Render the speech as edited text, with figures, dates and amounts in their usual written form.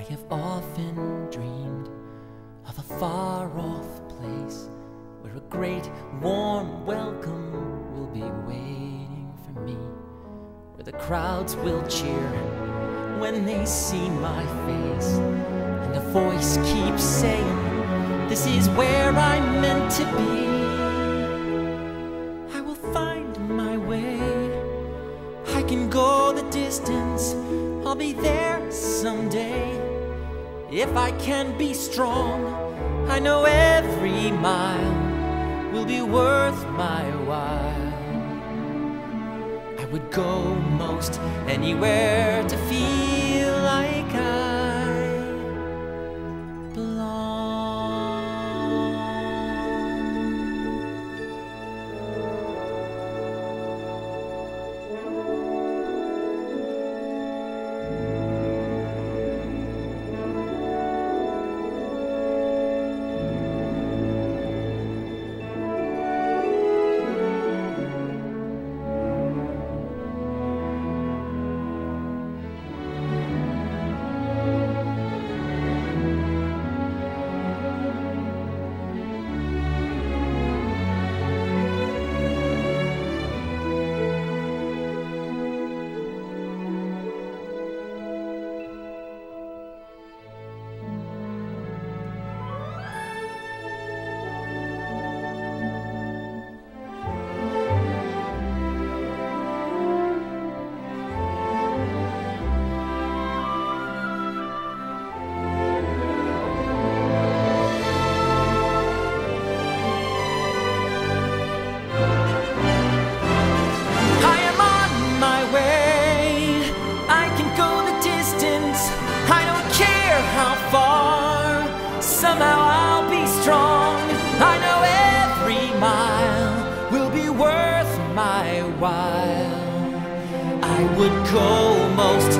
have often dreamed of a far-off place where a great warm welcome will be waiting for me, where the crowds will cheer when they see my face, and a voice keeps saying, this is where I'm meant to be. I will find my way, I can go the distance, I'll be there someday. If I can be strong, I know every mile will be worth my while. I would go most anywhere to feel like I belong. How far, somehow I'll be strong. I know every mile will be worth my while. I would go most